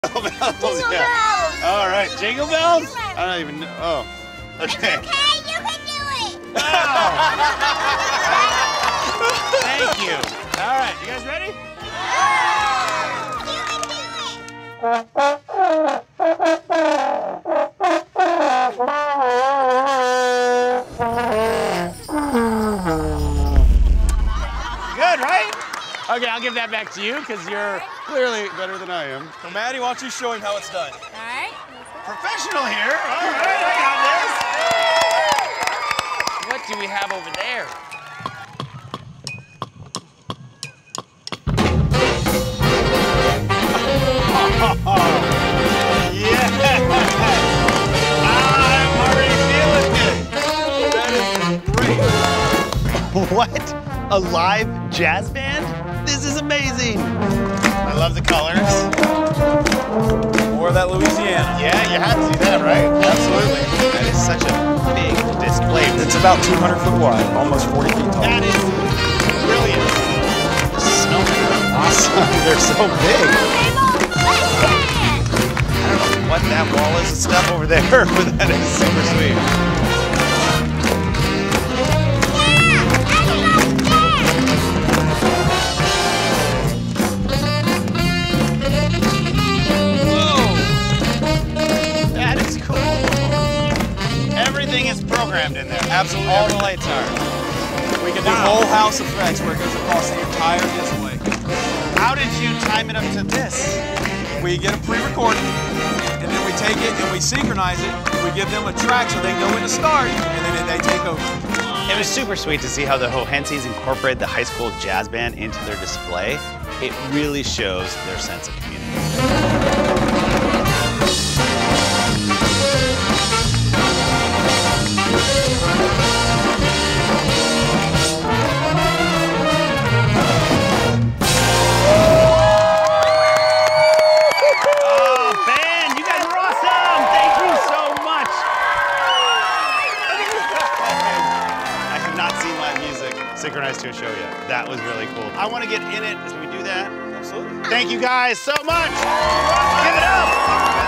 Jingle bells. Jingle Yeah. bells. All right, jingle bells. I don't even know. Oh, okay. It's okay, you can do it. Thank you. All right, you guys ready? You can do it. Good, right? Okay, I'll give that back to you because you're clearly better than I am. So, Maddie, why don't you show him how it's done? All right. Professional here. All right, I got this. What do we have over there? Yeah! I'm already feeling it. That is great. What? A live jazz band? This is amazing. I love the colors. More of that Louisiana. Yeah, you had to see that, right? Absolutely. That is such a big display. It's about 200 foot wide, almost 40 feet tall. That is brilliant. The snowmen are awesome. They're so big. I don't know what that wall is of stuff over there, but that is super sweet. Everything is programmed in there. Absolutely. All the lights are. We can do whole house effects where it goes across the entire display. How did you time it up to this? We get a pre-recording, and then we take it and we synchronize it. We give them a track so they know when to start, and then they take over. It was super sweet to see how the Johenses incorporate the high school jazz band into their display. It really shows their sense of community. Synchronized to a show yet. That was really cool. I want to get in it. Can we do that? Absolutely. Thank you guys so much. Give it up.